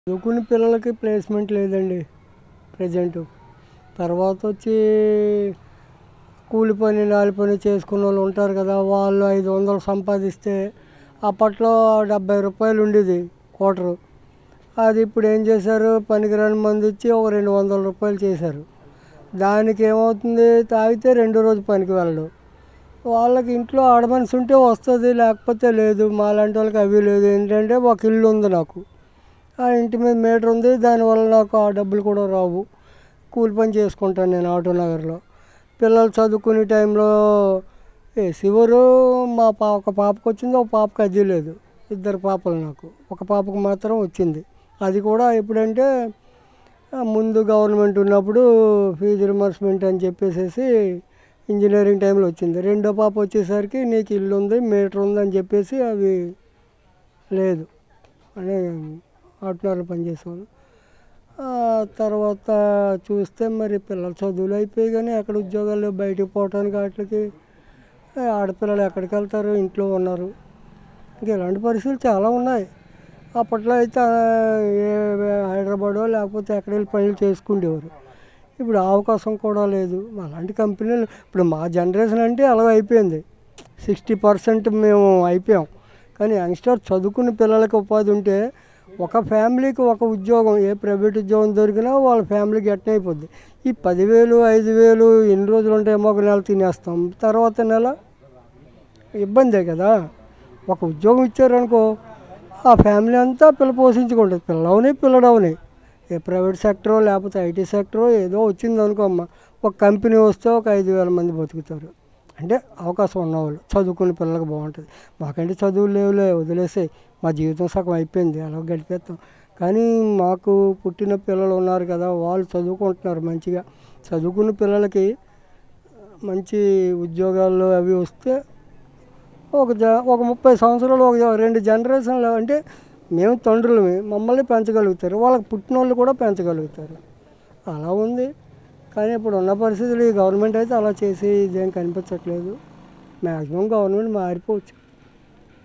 చదువుకునే పిల్లలకి ప్లేస్మెంట్ లేదండి ప్రజెంటు. తర్వాత వచ్చి కూలి పని, నాలి పని చేసుకున్న వాళ్ళు ఉంటారు కదా, వాళ్ళు 500 సంపాదిస్తే అప్పట్లో రూ. 70 ఉండేది క్వార్టరు. అది ఇప్పుడు ఏం చేశారు, పనికిరాని మంది ఇచ్చి ఒక రూ. 200 చేశారు. దానికి ఏమవుతుంది, తాగితే రెండో రోజు పనికి వెళ్ళడు. వాళ్ళకి ఇంట్లో ఆడమనిషి ఉంటే వస్తుంది, లేకపోతే లేదు. మాలాంటి వాళ్ళకి అవి లేదు. ఏంటంటే ఒక ఇల్లు ఉంది నాకు, ఆ ఇంటి మీద మీటర్ ఉంది, దానివల్ల నాకు ఆ డబ్బులు కూడా రావు. కూలి పని చేసుకుంటాను నేను ఆటో నగర్లో. పిల్లలు చదువుకునే టైంలో వేసేవారు. ఒక పాపకు వచ్చింది, ఒక పాపకు అది లేదు. 2 పాపలు నాకు, ఒక పాపకు మాత్రం వచ్చింది. అది కూడా ఎప్పుడంటే ముందు గవర్నమెంట్ ఉన్నప్పుడు ఫీజు రిమర్స్మెంట్ అని చెప్పేసి ఇంజనీరింగ్ టైంలో వచ్చింది. రెండో పాప వచ్చేసరికి నీకు ఇల్లు ఉంది, మీటర్ ఉంది అని చెప్పేసి అవి లేదు అని ఆటోనగర్లో పనిచేసేవాళ్ళు. తర్వాత చూస్తే మరి పిల్లల చదువులు అయిపోయి కానీ ఎక్కడ ఉద్యోగాలు బయటకు పోవటానికి వాటికి ఆడపిల్లలు ఎక్కడికి వెళ్తారు, ఇంట్లో ఉన్నారు. ఇంకా ఇలాంటి పరిస్థితులు చాలా ఉన్నాయి. అప్పట్లో అయితే హైదరాబాదో లేకపోతే ఎక్కడ వెళ్ళి పనులు చేసుకునేవారు. ఇప్పుడు ఆ అవకాశం కూడా లేదు. అలాంటి కంపెనీలు ఇప్పుడు మా జనరేషన్ అంటే అలా అయిపోయింది. 60% మేము అయిపోయాం. కానీ యంగ్స్టర్ చదువుకున్న పిల్లలకి ఉపాధి ఉంటే ఒక ఫ్యామిలీకి ఒక ఉద్యోగం, ఏ ప్రైవేట్ ఉద్యోగం దొరికినా వాళ్ళ ఫ్యామిలీకి ఎట్న అయిపోద్ది. ఈ 10,000 5,000 ఎన్ని రోజులు ఉంటాయేమో, ఒక నెల తినేస్తాం, తర్వాత నెల ఇబ్బందే కదా. ఒక ఉద్యోగం ఇచ్చారనుకో, ఆ ఫ్యామిలీ అంతా పిల్ల పోషించుకుంటుంది. పిల్లవని పిల్లడవని ఏ ప్రైవేట్ సెక్టరో లేకపోతే ఐటీ సెక్టరో ఏదో వచ్చింది అనుకో అమ్మ, ఒక కంపెనీ వస్తే ఒక 5,000 మంది బతుకుతారు. అంటే అవకాశం ఉన్నవాళ్ళు చదువుకునే పిల్లలకు బాగుంటుంది. మాకంటే చదువులు లేవులే, వదిలేసాయి, మా జీవితం సగం అయిపోయింది, అలా గడిపేస్తాం. కానీ మాకు పుట్టిన పిల్లలు ఉన్నారు కదా, వాళ్ళు చదువుకుంటున్నారు మంచిగా. చదువుకున్న పిల్లలకి మంచి ఉద్యోగాలు అవి వస్తే ఒక 30 సంవత్సరాలు, ఒక 2 జనరేషన్లు అంటే మేము తండ్రులమే, మమ్మల్ని పెంచగలుగుతారు, వాళ్ళకి పుట్టిన వాళ్ళు కూడా పెంచగలుగుతారు. అలా ఉంది. కానీ ఇప్పుడు ఉన్న పరిస్థితులు ఈ గవర్నమెంట్ అయితే అలా చేసి ఇదేం కనిపించట్లేదు. Maximum government మారిపోవచ్చు.